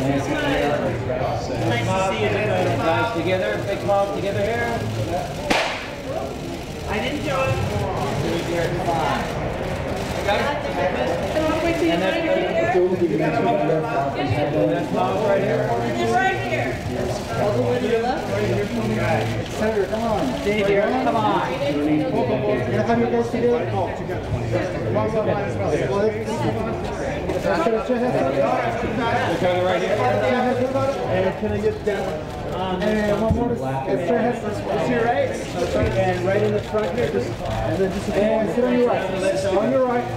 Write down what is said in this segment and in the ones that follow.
Nice to see you, Dakota. Guys, together, big smile together here. I didn't join. Come on. Wait till you find your here. That smile's right here. It's right here. All the way to your left. Senator, come on. Dave here, come on. Can I have your guys together? Dakota right here. And can I get down? And one more. It's your right. And right in the front here. And then just sit on your right. On your right.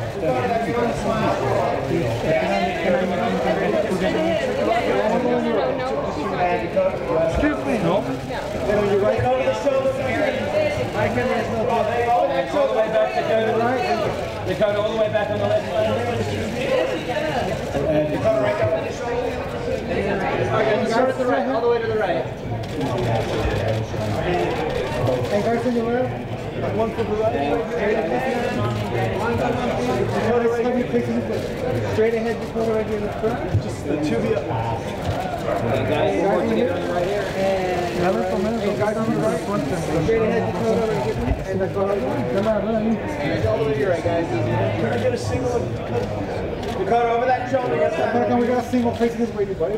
Excuse me. No. Then on your right. Over the shoulder. I can there's no All the way back, Dakota. Right. Dakota, all the way back on the left side. Dakota right there on the shoulder. Start at the right, all the way to the right. And guys on the left. One for the right. Straight ahead, Dakota right here in the front. Just the two of you. Guys, more together on the right here. And guys on the right. Straight ahead, Dakota right here. And Dakota. Come on, all the way to your right, guys. Can I get a single of Dakota over that shoulder? We got a single facing this way, buddy.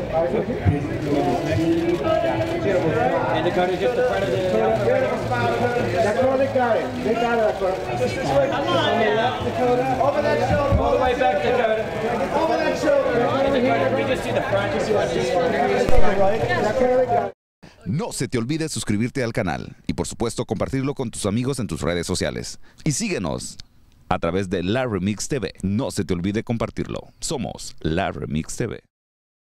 And Dakota just the front of the... Dakota, they got it. They got it, Dakota. Come on now. Dakota. Over that shoulder. All the way back, Dakota. Over that shoulder. Dakota, we just see the front. Just see what this one. Dakota, they got it. No se te olvide suscribirte al canal y por supuesto compartirlo con tus amigos en tus redes sociales. Y síguenos a través de La Remix TV. No se te olvide compartirlo. Somos La Remix TV.